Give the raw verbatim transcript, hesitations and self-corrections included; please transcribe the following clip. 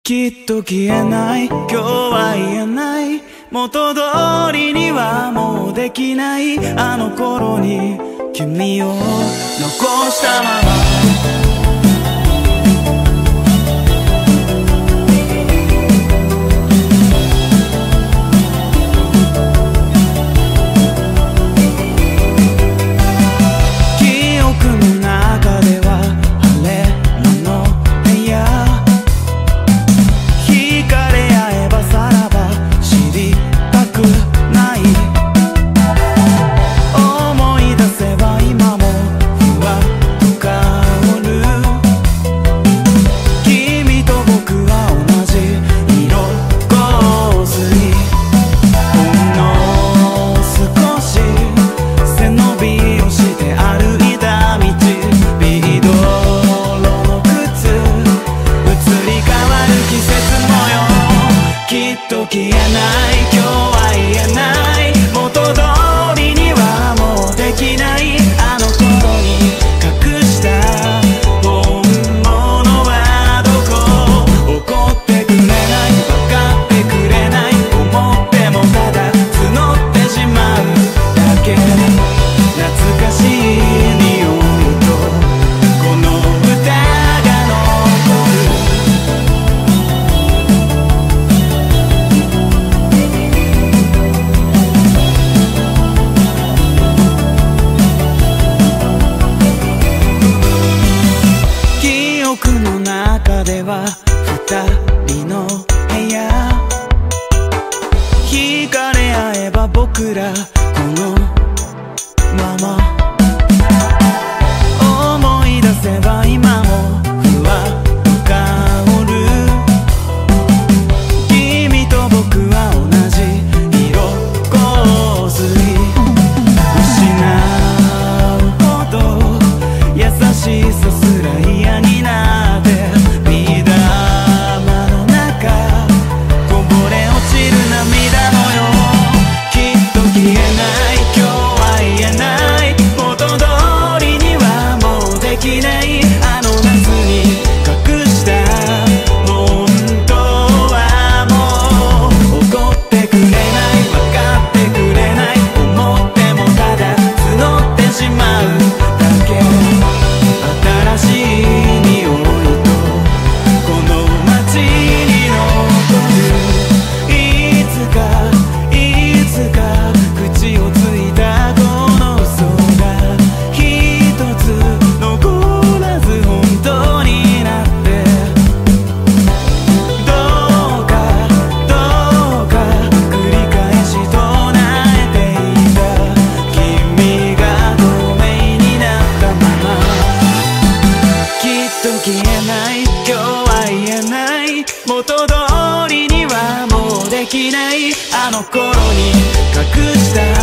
きっと消えない今日は言えない元通りにはもうできないあの頃に君を残したまま消えない今日は言えない元通りにはもうできないあの頃に隠した本物はどこ怒ってくれない分かってくれない思ってもただ募ってしまうだけ懐かしい匂いとこの歌が残る僕の中では二人の部屋惹かれ合えば僕らこのまま思い出せば今もふわっと香る君と僕は同じ色香水失うほど優しさすら嫌になる消えない今日は言えない元通りにはもうできないあの頃に隠した